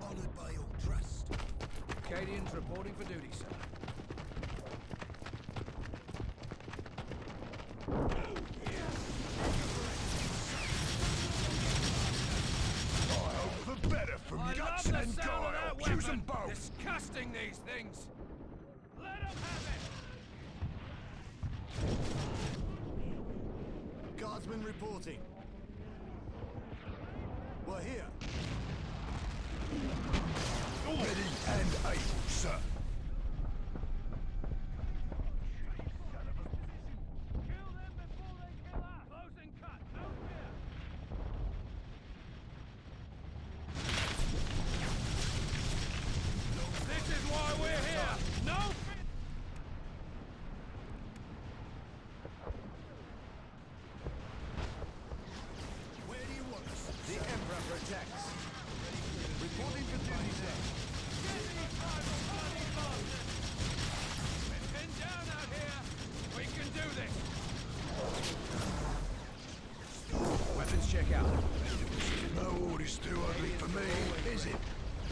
Honoured by your trust. Acadians reporting for duty, sir. I hope for better from I guts love the and sound of that guile. Use them weapon. both. Disgusting, these things. Let them have it. Guardsman reporting. We're here. Ready and able, sir. Kill them before they kill us. Close and cut. No fear. This is why we're here. No fear. Where do you want us? The Emperor protects. Reporting for duty, sir. Get these tribal bloody bastards. We're pinned down out here. We can do this. Weapons check out. No order's too ugly for me, is it?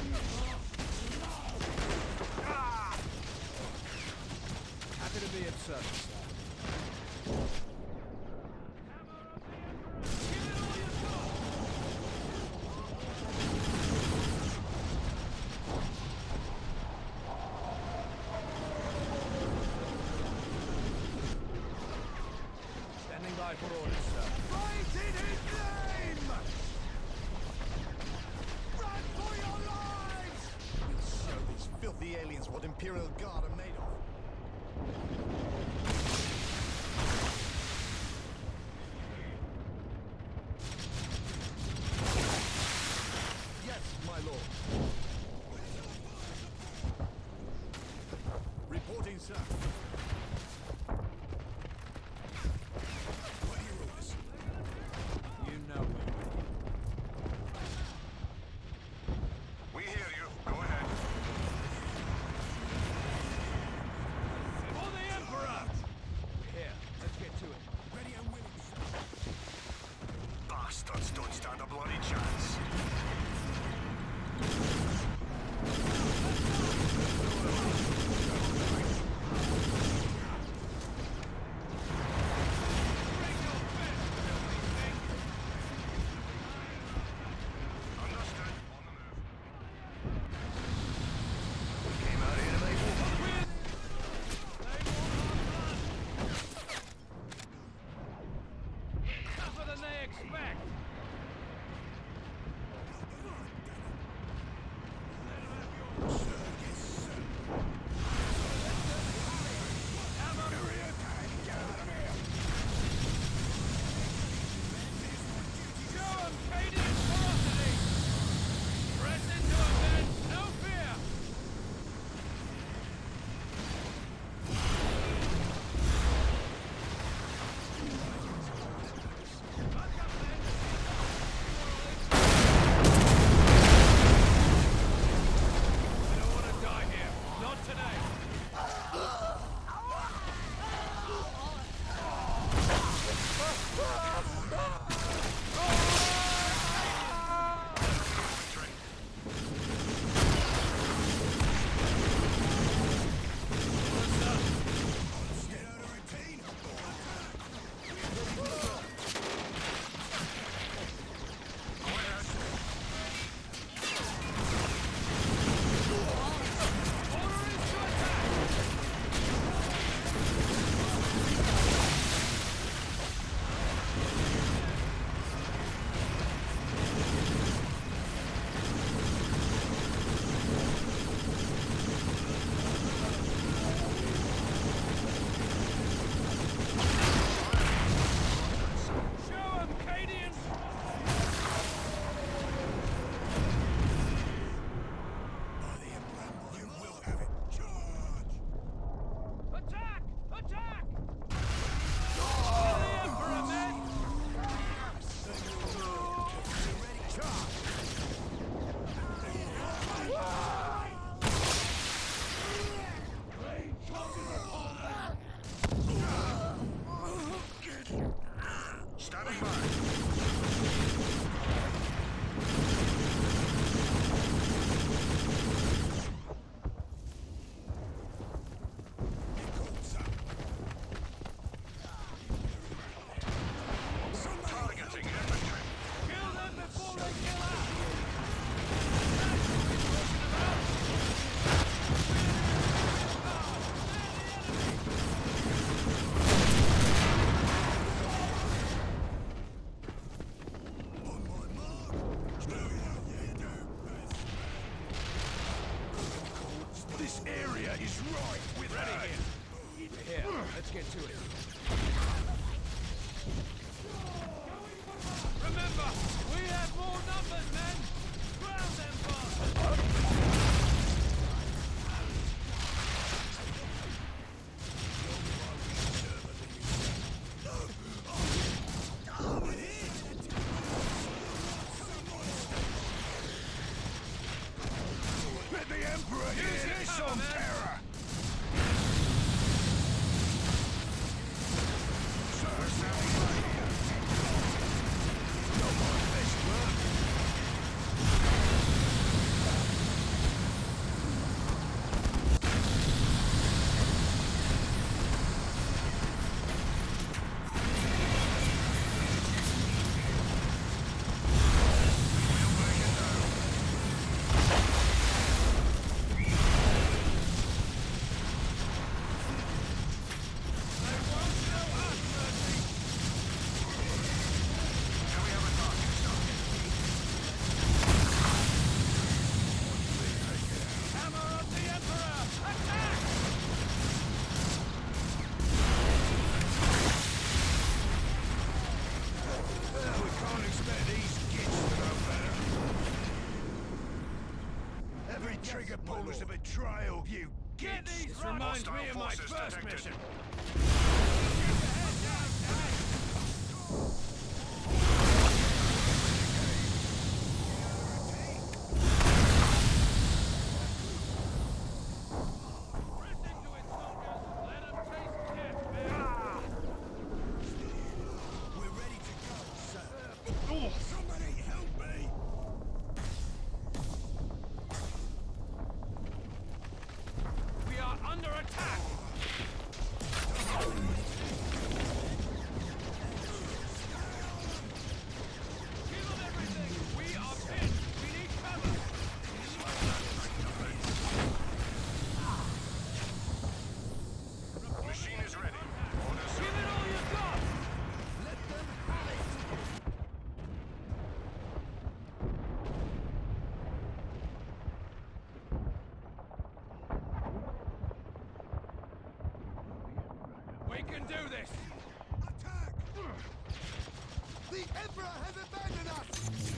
Happy to be of service, sir. Give it all you've got. Standing by for orders, sir. Fight in his name! Run for your lives! We'll show these filthy aliens what Imperial Guard are made of. Yes, my lord. Reporting, sir. What are your orders? You know We hear you. Go ahead. for the Emperor! Here, let's get to it. Ready and willing, sir. Bastards don't stand a bloody chance. Bring your fist, filthy thing! Understood. On the move. We came out here to make war. They want our blood! Tougher than they expect! ready here. Here, let's get to it. Remember, we have more numbers, men! Ground them bastards! Let the Emperor hear Use your this cover, on man. terror! Sir, sound right. Not my best work. Hammer of the Emperor! Attack! Well, we can't expect these kids to know better. Every trigger pull is a betrayal, you Get gits. these reminds me of my first mission. Press into it, soldiers. Let 'em taste death, man. We're ready to go, sir. Somebody help me! We are under attack. Give them everything. We are pinned. We need cover. Machine is ready. Give it all you've got. Let them have it! We can do this. Attack! The Emperor has abandoned us!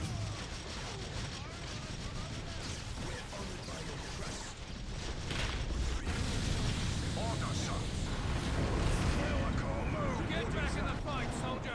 We're honored by your trust. Order, son. Well, I can't move. Get back in the fight, soldier.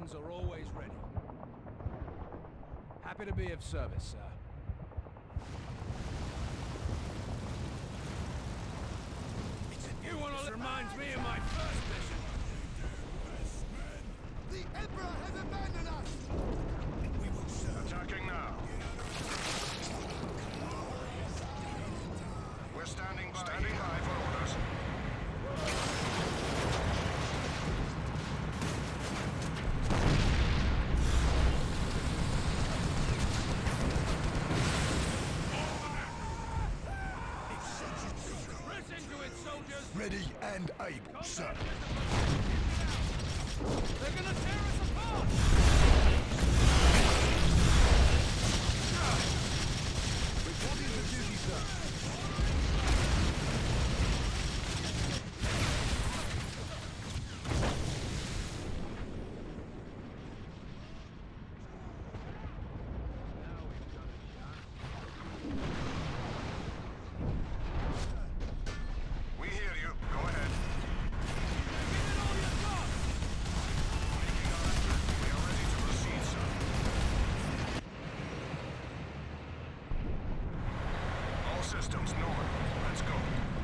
weapons are always ready. Happy to be of service, sir. You want to... This reminds me of my first mission. The Emperor has abandoned us! We will serve. Attacking now. We're standing by. Standing by for orders. Press into it, soldiers! Ready and able, sir. They're gonna tear us apart! Reporting for duty, sir. We hear you. Go ahead. Give it all you've got! We are ready to proceed, sir. All systems normal. Let's go.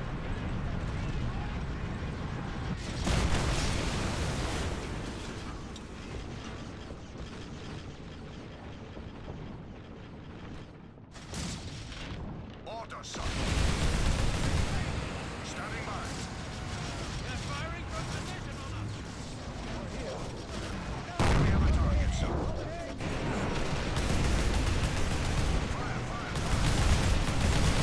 Order, sir. Standing by. They're firing from position on us! We have a target, sir. Fire, fire, fire.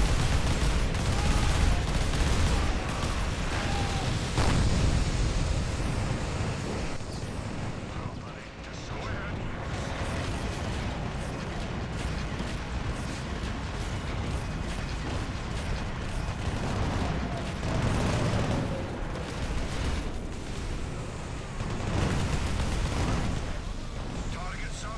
Just go ahead. Target, sir.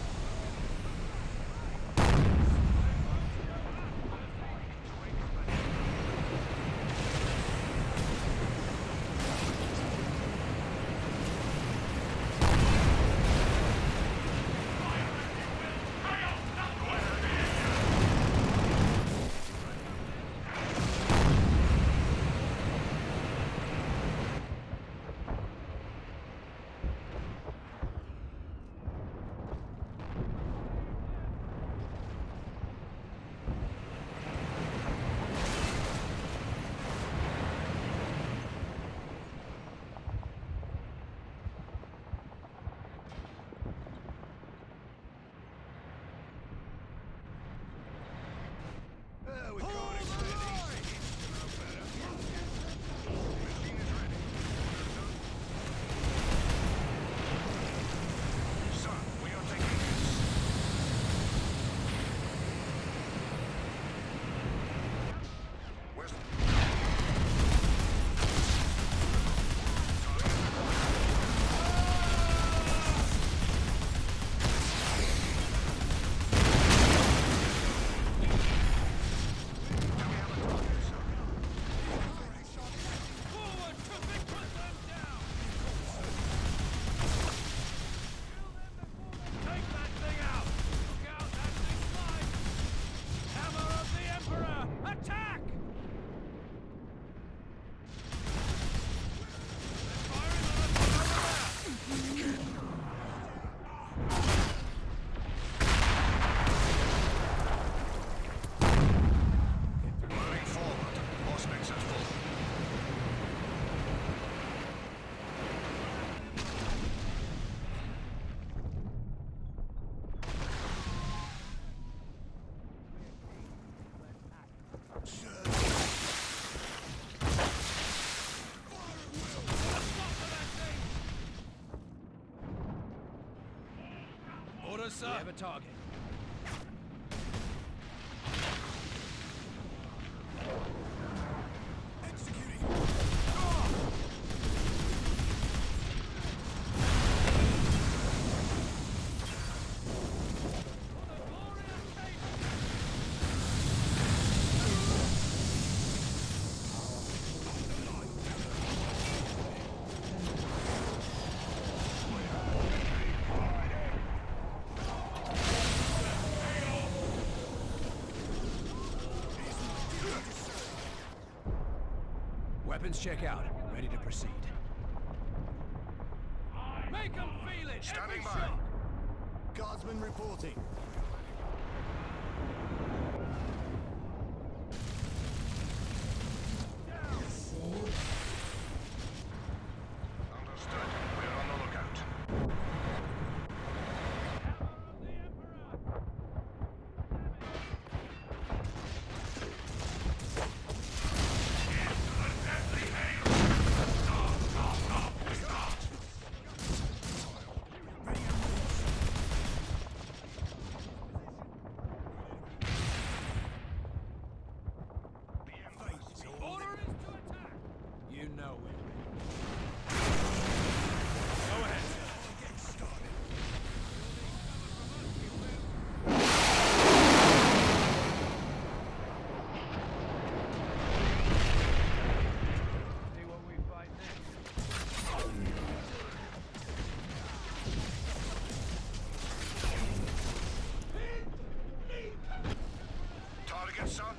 We got it. Machine is ready. Sir, we are taking hits. Where's... Forward to victory! Them down! Take that thing out! Look out, that thing's flying! Hammer of the Emperor! Attack! They're firing on us from over there! Moving forward. Auspex full. Orders, sir. We have a target. Weapons check out. Ready to proceed. Make them feel it! Standing Every by. shot! Guardsman reporting. Understood. We're on the lookout. Order is to attack! You know it. Go ahead. See what we fight next. Target, son.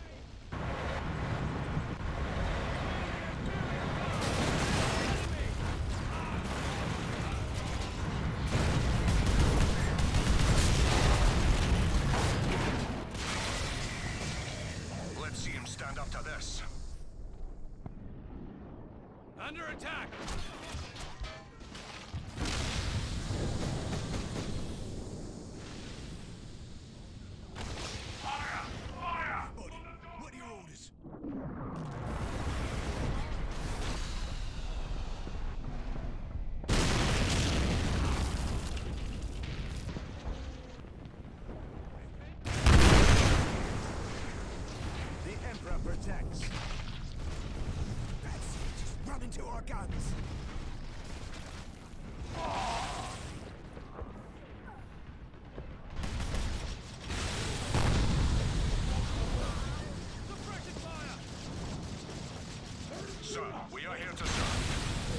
Let's see him stand up to this. Under attack! Buddy, what are your orders? The Emperor protects. That's it. Just run into our guns. Suppression fire! Sir, we are here to serve.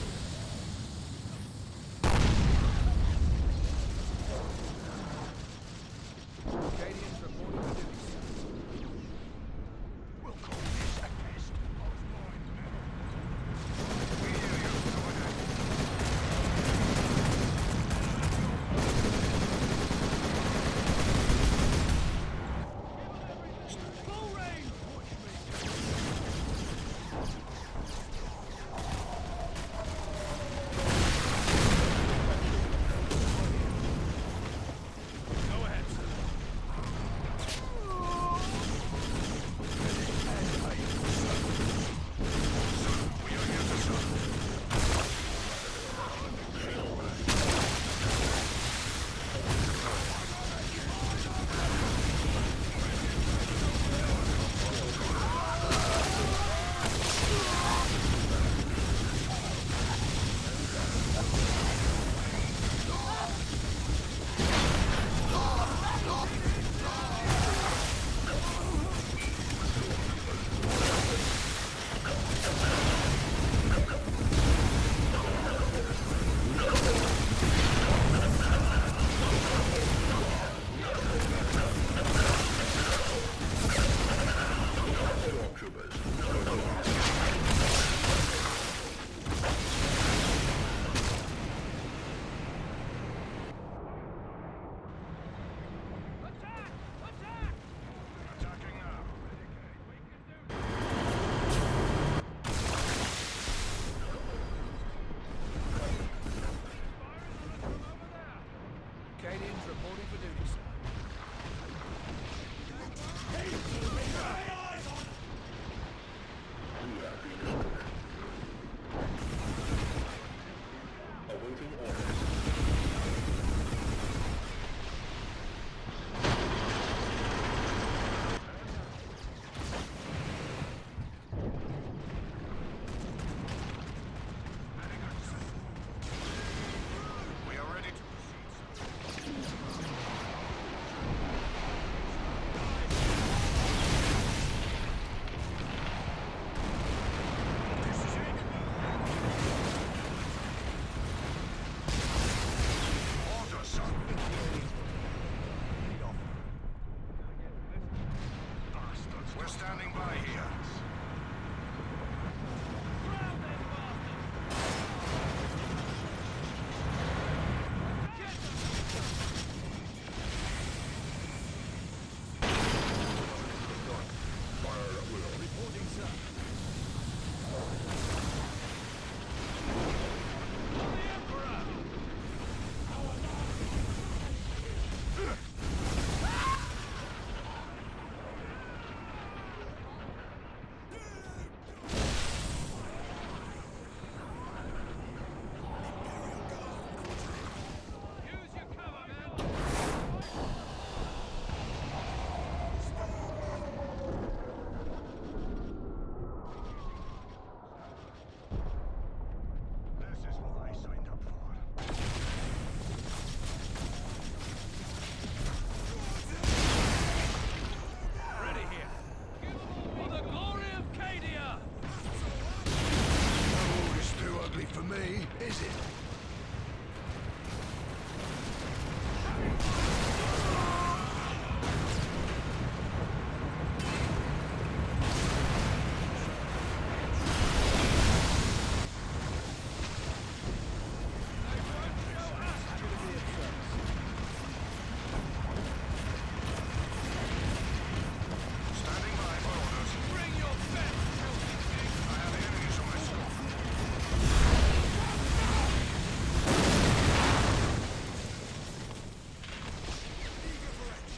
Acadians reporting to duty, sir. We'll call this a test. We hear you. Go ahead.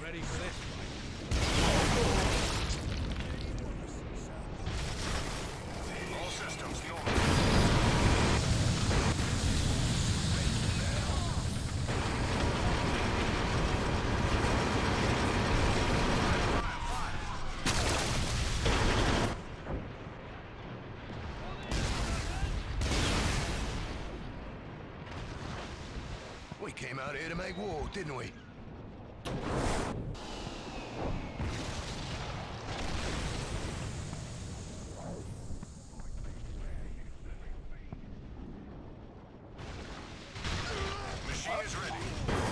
Ready for this fight? All systems normal. We came out here to make war, didn't we? Machine is ready.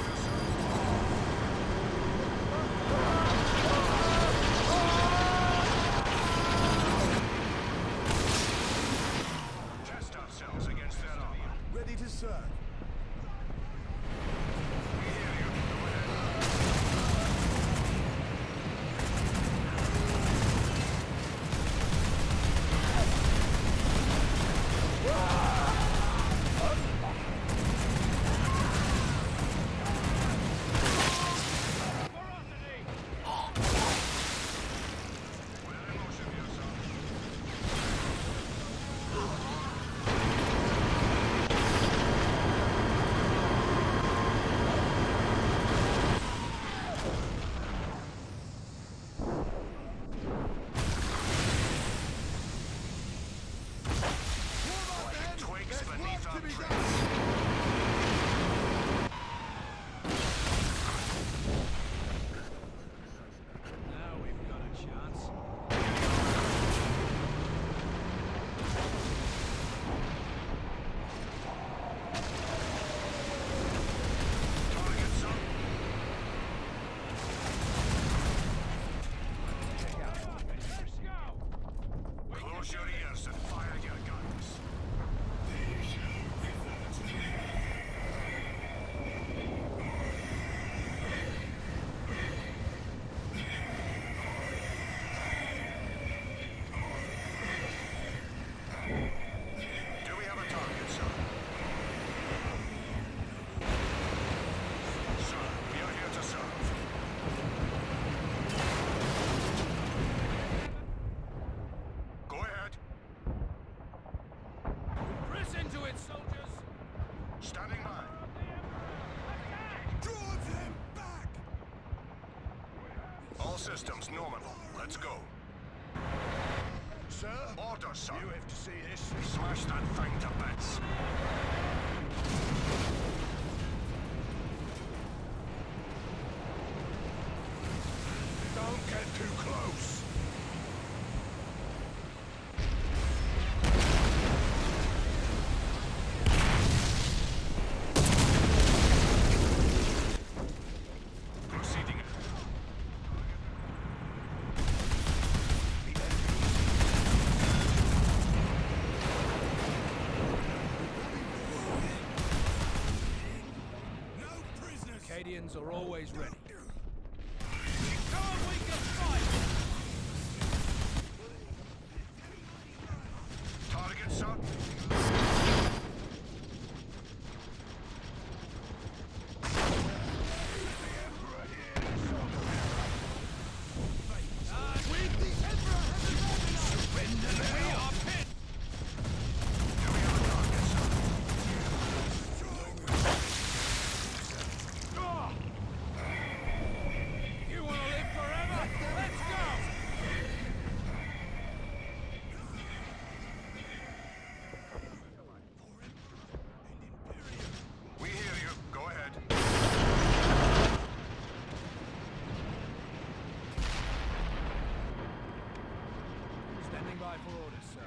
Test ourselves against that armor. Ready to serve. We hear you. Go ahead. We're in motion here, son. Like twigs beneath our trees. Now we've got a chance. Target, son. Close your ears and fire your guns. Do we have a target, sir? Sir, we are here to serve. Go ahead. Press into it, soldiers! Standing by. Drive him back! All systems nominal. Let's go. Sir? Order, sir. You have to see this. Smash that thing to bits. Don't get too close. Proceeding. No prisoners. Acadians are always ready. Come on, we can fight! Target, sir. We are pit! Do we have a target, sir? You want to live forever? Let's go! We hear you. Go ahead. Standing by for orders, sir.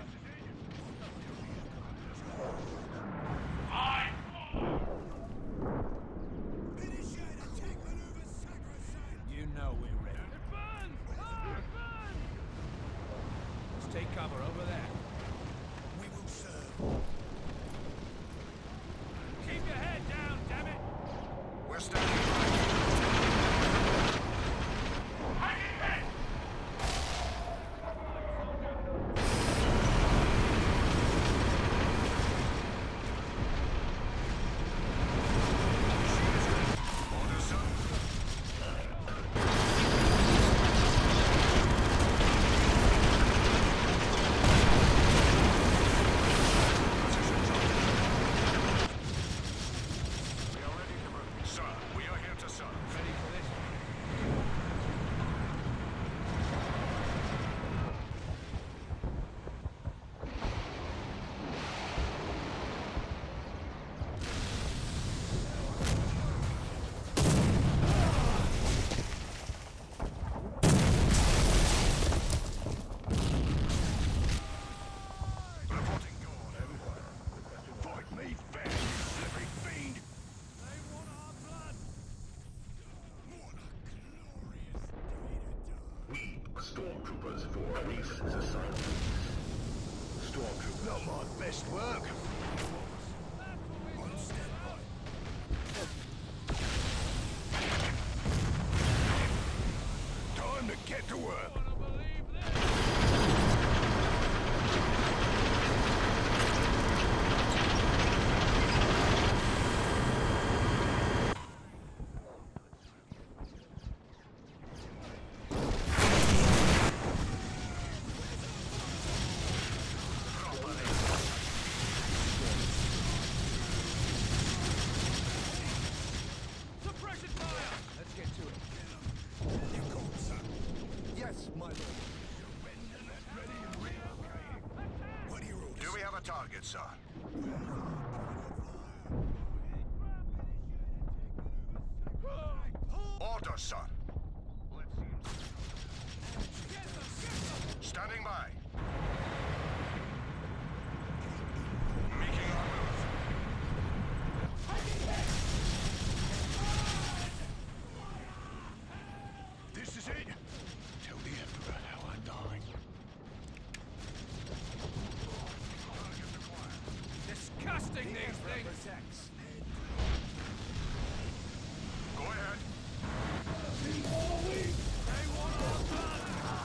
Initiate attack maneuver sacrosanct. You know we're ready. It burns! Oh, it burns! Let's take cover over there. We will serve. Keep your head down, damn it! We're standing by. Order, sir. Stormtroopers for police society. Stormtroopers. Not my best work. On standby. Time to get to work. Wanna believe this? Suppression fire! Let's get to it. You called, sir. Yes, my lord. What are your orders? Do we have a target, sir? Order, sir. Standing by. Making our move. This is it. Tell the Emperor how I'm dying. Disgusting these things! Protects. Go ahead. They want our blood!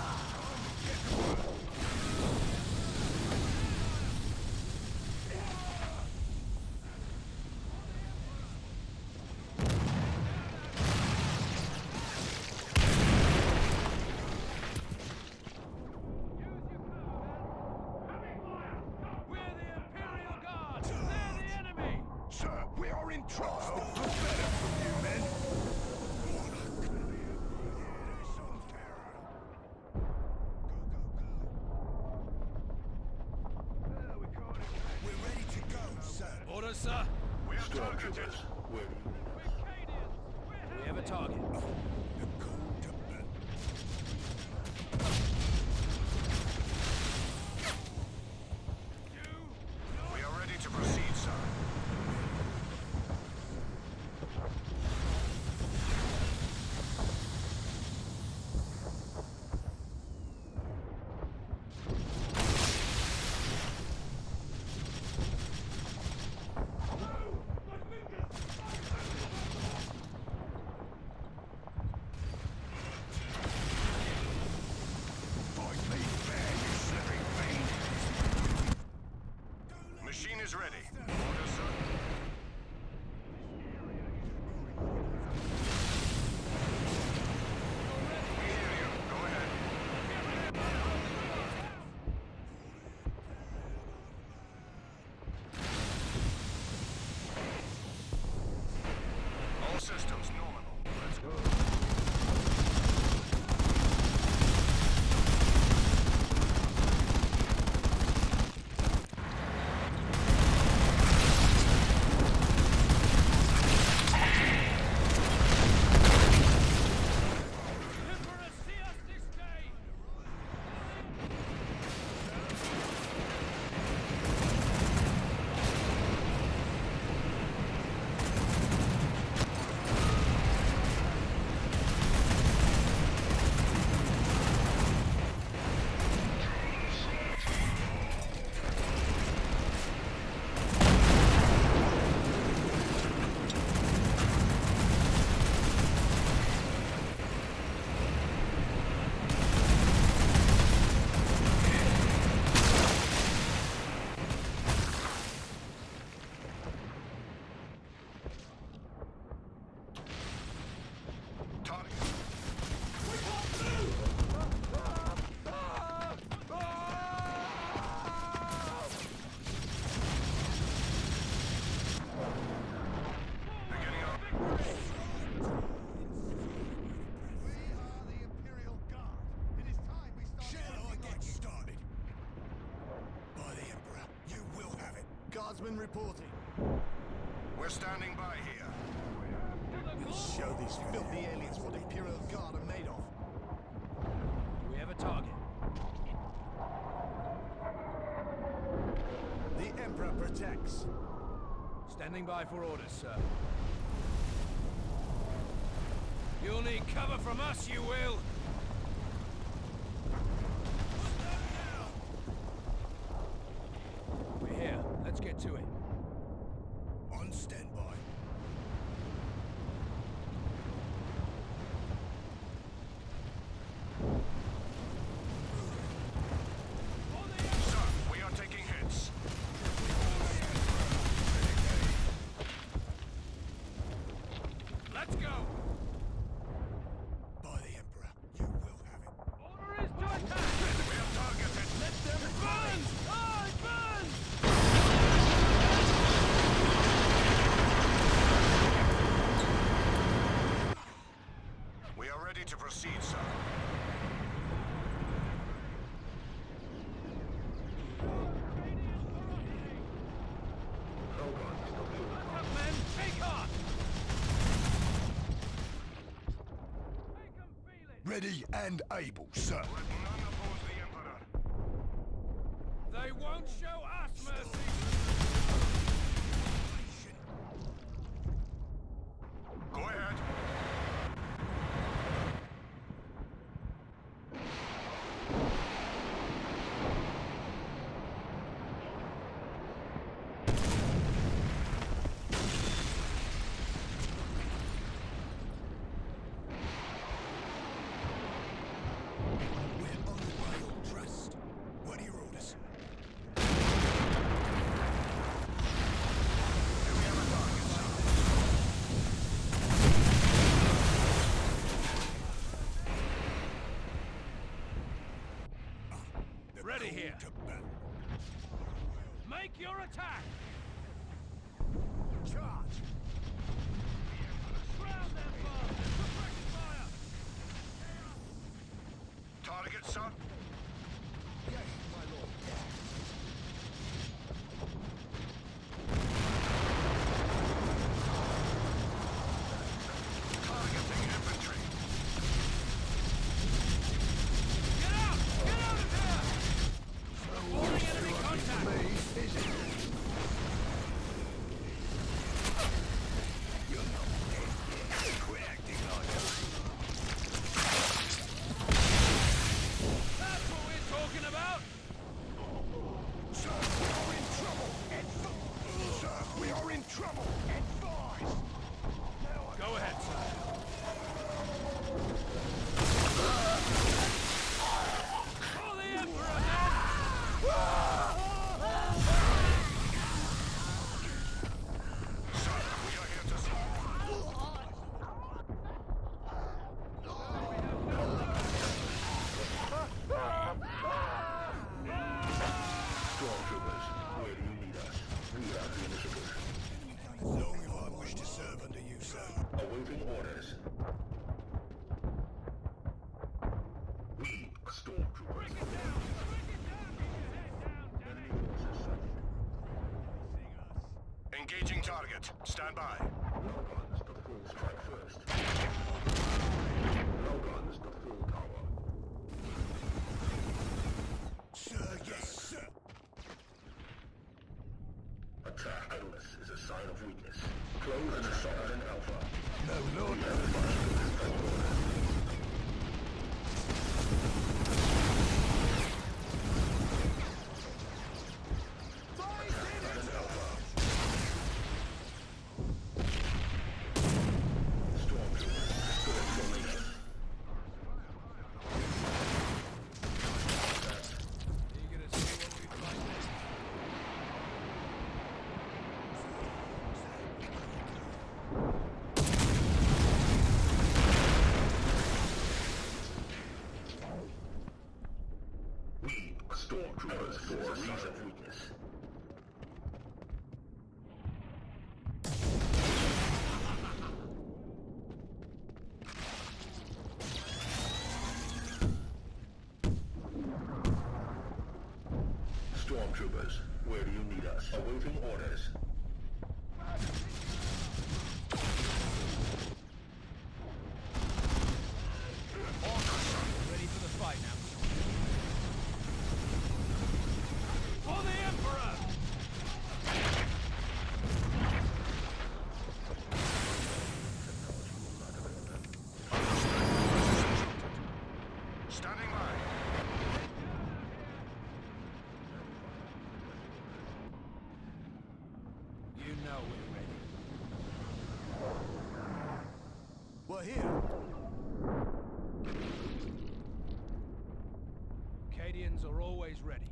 We're the Imperial Guard! They're the enemy! Sir, we are in trouble. Do better from you, men. We're ready to go, sir. Orders, sir! We are targeted. We're Cadians! We have a target. The call to battle. We are ready to proceed, sir. Fight me fair, you slipping fiend. Machine is ready. Order, sir. We hear you. Go ahead. All systems nominal. Let's go. Emperor, see us this day! Target. Beginning of We are the Imperial Guard. It is time we start. Shall I get started? By the Emperor, you will have it. Guardsmen reporting. We're standing by here. Show these filthy aliens what Imperial Guard are made of. We have a target. The Emperor protects. Standing by for orders, sir. You'll need cover from us, you will! Let's go! By the Emperor, you will have it. Order is to attack! We have targeted. Let them burn! I burn! We are ready to proceed, sir. Look up, men! Take on! Make them feel it! Ready and able, sir. Let none oppose the Emperor. They won't show us mercy! Go ahead. We're on the rail, trust. What are your orders? Do we have a target, sir? The Ready call here. to battle. Make your attack! Charge! Ground them, bastards! Suppression fire! Target, sir? Yes, my lord. Targeting infantry. Get out! Get out of here! Reporting enemy contact! Quit acting like That's what we're talking about! Sir, we are in trouble. Sir, we are in trouble. Advise. Go ahead, sir. For the Emperor, men! Sir, we are here to serve. Stormtroopers, where do you need us? We have the initiative. As long as I wish to serve under you, sir. Awaiting orders. We, Stormtroopers. Enemy forces sighted. Engaging target. Stand by. No guns, the full strike first. No guns, the full power. Sir, yes, sir. Attack idleness is a sign of weakness. Close and assault an alpha. No, Lord. Eager to see what we find next. We, Stormtroopers, for a sign of weakness. Stormtroopers, where do you need us? Awaiting orders. Ready for the fight now. For the Emperor! Standing by. You know we're ready. We're here. Cadians are always ready.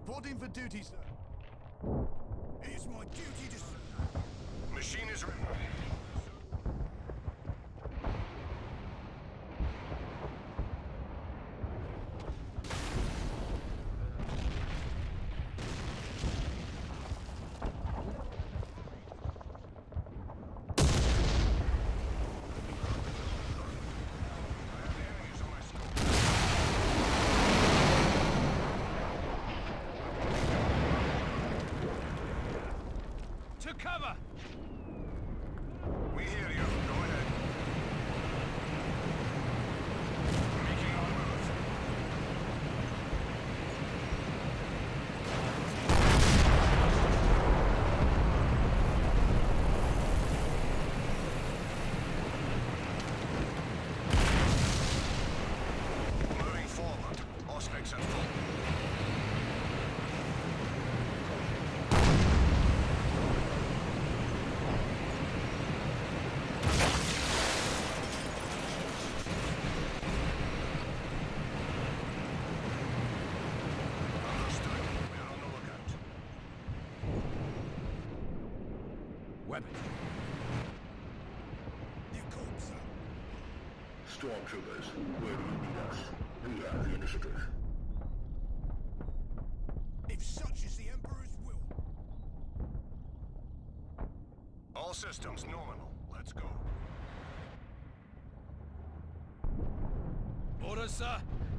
Reporting for duty, sir. It is my duty to... Machine is ready. To cover! We hear you. Go ahead. Making our move. Moving forward. Auspex at full. Understood. We're on the lookout. Weapons. You called, sir. Stormtroopers, where do you need us? We have the initiative. If such is the Emperor's will. All systems nominal. Let's go. Orders, sir.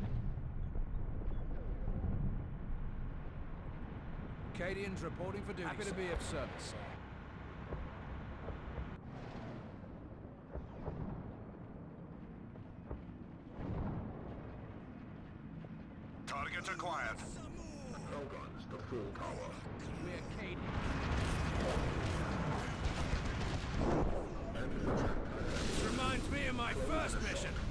Acadians reporting for duty. Happy to be of service, sir. Targets acquired. Hellguns, the full power. We Acadians. This reminds me of my first mission.